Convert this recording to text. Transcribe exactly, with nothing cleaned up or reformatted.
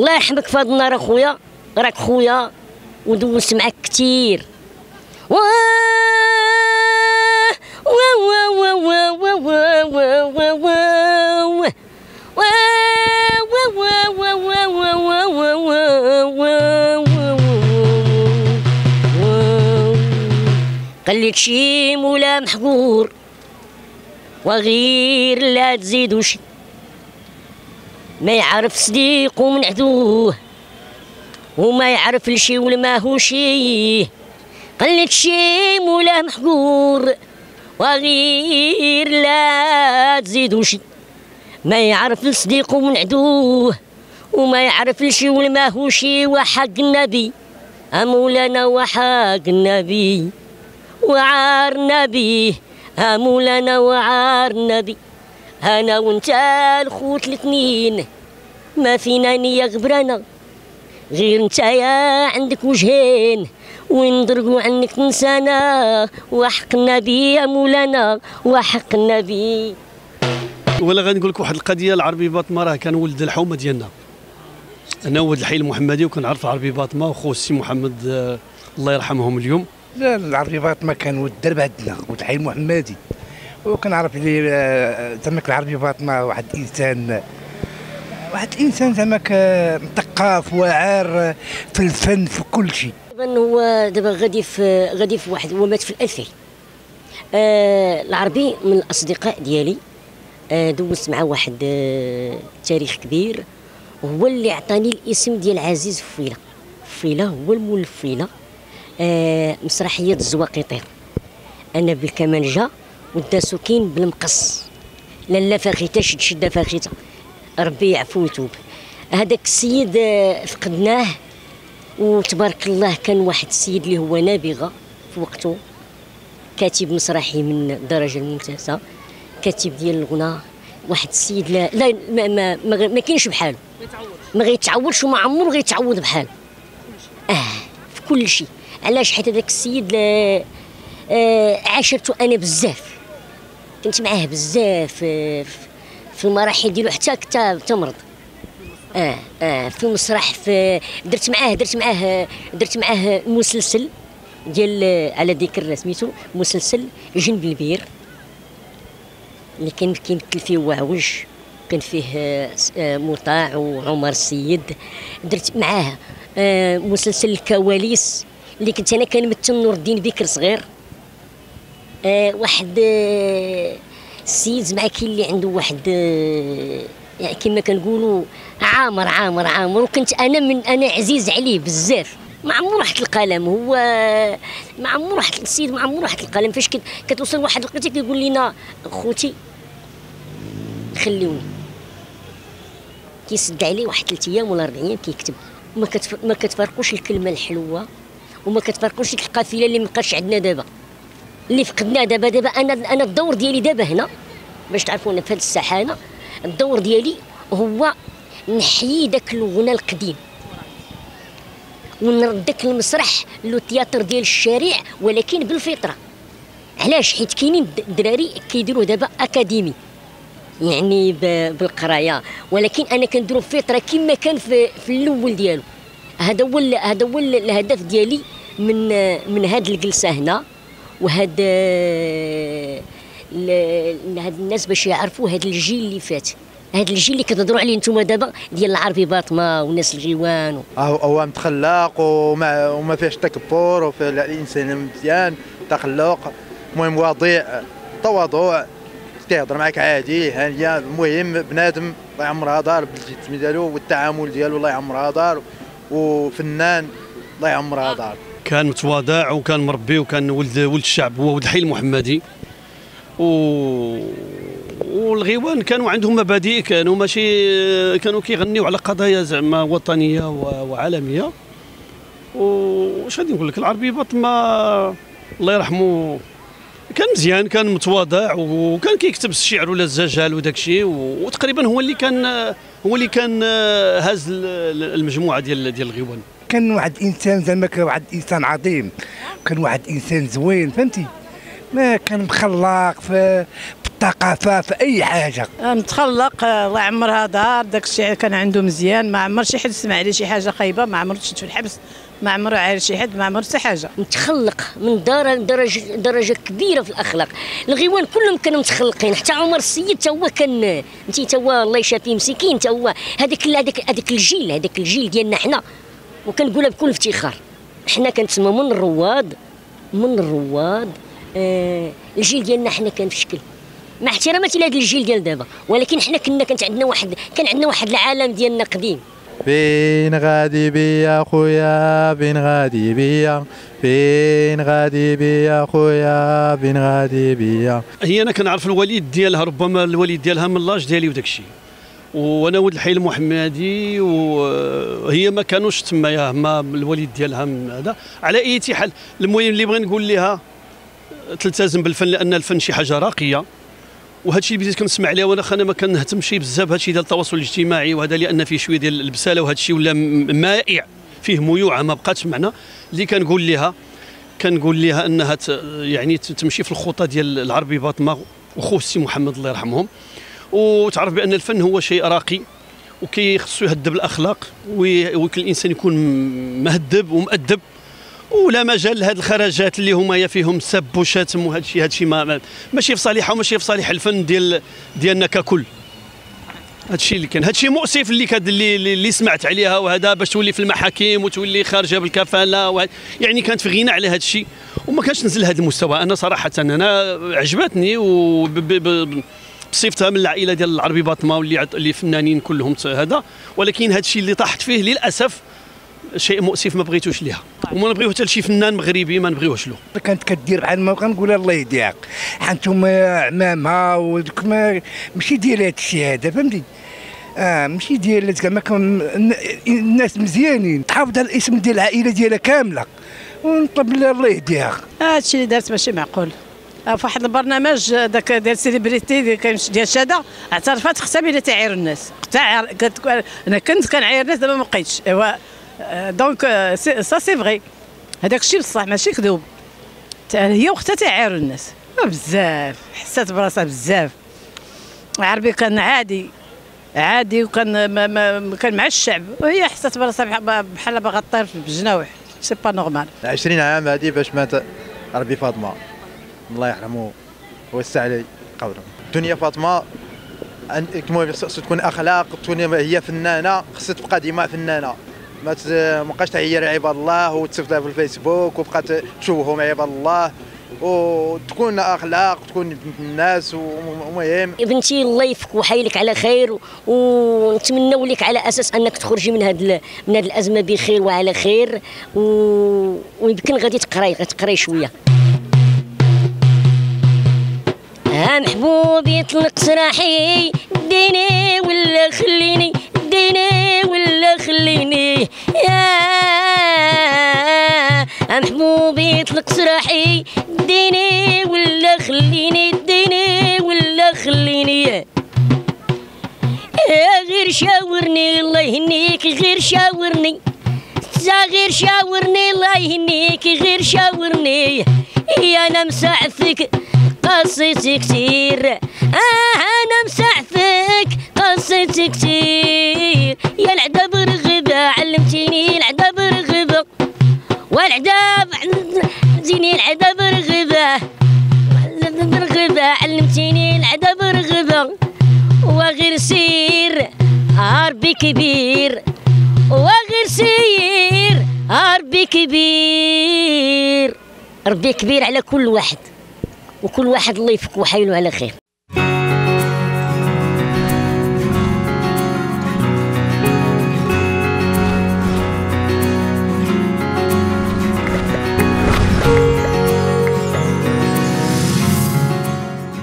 الله يرحمك في هذا النهار اخويا، راك خويا ودوزت معاك كثير. خليت شي مولا محقور وغير لا تزيدو شي، ما يعرف صديقو من عدوه وما يعرف الشي ولا ما هو شي. خليت شي مولا محقور وغير لا تزيدو شي، ما يعرف الصديق من عدوه وما يعرف الشي ولا ما هو شي. وحق النبي مولانا وحق النبي وعار النبي مولانا وعار النبي. انا وانت الخوت الاثنين ما فينا نية غبرانا، غير انت يا عندك وجهين وندرقوا عنك تنسانا. وحق النبي يا مولانا وحق النبي. ولا غنقول لك واحد القضيه، العربي باطمه راه كان ولد الحومه ديالنا. انا ولد الحي المحمدي وكنعرف العربي باطمه وخو السي محمد آه الله يرحمهم اليوم. لا العربي باطمه كان ولد الدرب عندنا، ولد الحي المحمدي، وكنعرف اللي زعما العربي باطمه واحد الانسان واحد الانسان زعما مثقف واعر في الفن في كل شيء. دابا هو دابا غادي في غادي في واحد، هو مات في الألفين. آه العربي من الاصدقاء ديالي، آه دوزت مع واحد آه تاريخ كبير. هو اللي عطاني الاسم ديال عزيز فويله. فويله هو المؤلف فويله. آه مسرحيه الزواقيطير، انا بالكمانجه وداسو كاين بالمقص، لالا فاخيته شد شده فاخيته، ربي يعفو ويتوب. هذاك السيد آه فقدناه، وتبارك الله كان واحد السيد اللي هو نابغه في وقته، كاتب مسرحي من الدرجه الممتازه، كاتب ديال الغناء، واحد السيد لا لا ما ما, ما, ما كاينش بحاله، ما غيتعوضش وما عمره غيتعوض بحاله. اه في كل شيء. علاش؟ حيت هذاك السيد آه عاشرته انا بزاف، كنت معاه بزاف آه في المراحل ديالو حتى كتا تمرض. اه اه في المسرح، في درت معاه درت معاه درت معاه مسلسل ديال على ذكر سميتو مسلسل جنب البير اللي كان كيمثل فيه وعوج، كان فيه آه مطاع وعمر السيد. درت معاه آه مسلسل الكواليس اللي كنت انا كنمثل نور الدين بكر صغير. آه واحد آه السيد زعما كاين اللي عنده واحد آه يعني كما كنقولوا عامر عامر عامر، وكنت انا من انا عزيز عليه بزاف. ما عمرو واحد القلم، هو ما عمرو واحد السيد ما عمرو واحد القلم. فاش كتوصل واحد الوقت كيقول لنا خوتي خليوني، كيسد عليه واحد ثلاث ايام ولا اربع ايام كيكتب. وما ما كتفرقوش الكلمه الحلوه وما كتفرقوش ديك القافله اللي مابقاش عندنا دابا، اللي فقدناه دابا. دابا انا انا الدور ديالي دابا هنا باش تعرفوا انا في هذه الساحه، انا الدور ديالي هو نحيي داك الغنى القديم ونرد داك المسرح لو تياتر ديال الشارع، ولكن بالفطره. علاش؟ حيت كاينين الدراري كيديروه دابا اكاديمي يعني بالقرايه، ولكن انا كنديرو بفطره كما كان في, في الاول ديالو. هذا هو هذا هو الهدف ديالي من من هاد الجلسه هنا، وهاد هاد الناس باش يعرفوا هاد الجيل اللي فات، هاد الجيل اللي كتهضروا عليه نتوما دابا ديال العربي باطمه والناس الغيوان و... هو متخلق وما وما فيهش تكبر، وفيه الانسان مزيان تخلق. المهم وضيع تواضع، تيهضر معاك عادي هانيه. المهم بنادم الله يعمرها دار بالجسم ديالو والتعامل ديالو الله يعمرها دار، وفنان الله يعمرها دار. كان متواضع وكان مربي وكان ولد ولد الشعب، هو ولد الحي المحمدي. و والغيوان كانوا عندهم مبادئ، كانوا ماشي كانوا كيغنيو على قضايا زعما وطنيه وعالميه. واش غادي نقول لك، العربي باطمه الله يرحمه كان مزيان، كان متواضع وكان كيكتب الشعر ولا الزجال وداك الشيء، وتقريبا هو اللي كان هو اللي كان هاز المجموعه ديال ديال الغيوان. كان واحد الانسان زعما واحد الانسان عظيم، كان واحد الانسان زوين فهمتي، ما كان مخلق في الثقافه في اي حاجه. متخلق، الله يعمرها دار، داك الشيء كان عنده مزيان، ما عمر شي حد سمع عليه شي حاجه خايبه، ما عمر شفت في الحبس، ما عمره عارف شي حد، ما عمر حتى حاجه. متخلق من دار درجه درجه كبيره في الاخلاق. الغيوان كلهم كانوا متخلقين، حتى عمر السيد تا هو كان، انت تا هو الله يشافيه مسكين، تا هو هذاك هذاك هذاك الجيل هذاك الجيل ديالنا حنا، وكنقولها بكل افتخار، حنا كنتسمى من الرواد من الرواد آه الجيل ديالنا حنا كان في شكل، مع احتراماتي لهذا الجيل ديال دابا، ولكن حنا كنا كانت عندنا واحد كان عندنا واحد العالم ديالنا قديم. فين غادي بيا خويا، فين غادي بيا، فين غادي بيا خويا، فين غادي بيا. هي انا كنعرف الوالد ديالها، ربما الوالد ديالها من لاج ديالي وداك الشيء، وانا ولد الحي المحمدي، وهي ما كانوش تمايا ما الوالد ديالها من هذا. على اي حال المهم اللي بغي نقول لها تلتزم بالفن، لان الفن شي حاجه راقيه، وهذا الشيء اللي بديت كنسمع عليه وانا انا ما كنهتمش بزاف بهذا الشيء ديال التواصل الاجتماعي وهذا، لان فيه شويه ديال البساله، وهذا الشيء ولا مائع، فيه ميوعه ما بقاتش معنا. اللي كنقول لها كنقول لها انها يعني تمشي في الخطى ديال العربي باطمه وخوه السي محمد الله يرحمهم، وتعرف بان الفن هو شيء راقي وكيخصو يهذب الاخلاق، وكل الانسان يكون مهذب ومؤدب، ولا مجال لهاد الخرجات اللي هما فيهم سب وشتم وهذا الشيء. هذا الشيء ما ماشي في صالحها وماشي في صالح الفن ديال ديالنا ككل. هذا الشيء اللي كان، هذا الشيء مؤسف اللي كاد اللي, اللي سمعت عليها، وهذا باش تولي في المحاكم وتولي خارجه بالكفاله، يعني كانت في غنى على هذا الشيء، وما كانش نزل لهذا المستوى. انا صراحه انا عجبتني، و بصفتها من العائله ديال العربي باطمه واللي اللي فنانين كلهم هذا، ولكن هذا الشيء اللي طاحت فيه للاسف شيء مؤسف، ما بغيتوش ليها، وما نبغيو حتى لشي فنان مغربي ما نبغيوش له. كانت كدير بحال ما كنقول الله يهديك، حنتم عمامها ودوك ماشي ديال هذا الشيء هذا، فهمتي؟ اه ماشي ديال زعما الناس مزيانين، تحافظ على الاسم ديال العائله ديالها كامله، ونطلب لها الله يهديها. هذا الشيء اللي دارت ماشي معقول. في واحد البرنامج داك ديال سيليبريتي ديال الشاده اعترفت اختها بلا تعاير الناس، انا كنت كنعاير الناس دابا ما بقيتش. ايوا دونك سا سي فغي، هذاك الشيء بصح ماشي كذوب. هي واختها تعايروا الناس بزاف، حسات براسها بزاف. عربي كان عادي عادي، وكان ما ما كان مع الشعب، وهي حسات براسها بحال باغا طير في الجناوح. سي با نورمال. عشرين عام هذه باش مات عربي فاطمه الله يرحمه ويوسع عليه قبره. الدنيا فاطمه المهم خصها تكون اخلاق، تكون هي فنانه، خصها تبقى ديما فنانه، ما تبقاش تعير عباد الله وتصيفطها في الفيسبوك وبقى تشوههم عباد الله، وتكون اخلاق وتكون بنت الناس. ومهم بنتي الله يفك ويحيلك على خير، ونتمنوا لك على اساس انك تخرجي من هذه من هذه الازمه بخير وعلى خير، ويمكن غادي تقراي غتقراي شويه. ها محبوبي يطلق سراحي، ديني ولا خليني، ديني ولا خليني، يا محبوبي يطلق سراحي، ديني ولا خليني، ديني ولا خليني، يا غير شاورني الله يهنيك، غير شاورني، غير شاورني الله يهنيك، غير شاورني، يا انا مسعفك قصيتي كتير، اه انا مسعفك قصيتي كتير، يا العذاب رغبة علمتيني العذاب رغبة، والعذاب علمتيني العذاب رغبة، رغبة علمتيني العذاب رغبة، وغير سير هربي كبير، وغير سير هربي كبير، ربي كبير على كل واحد، وكل واحد الله يفك وحيله على خير.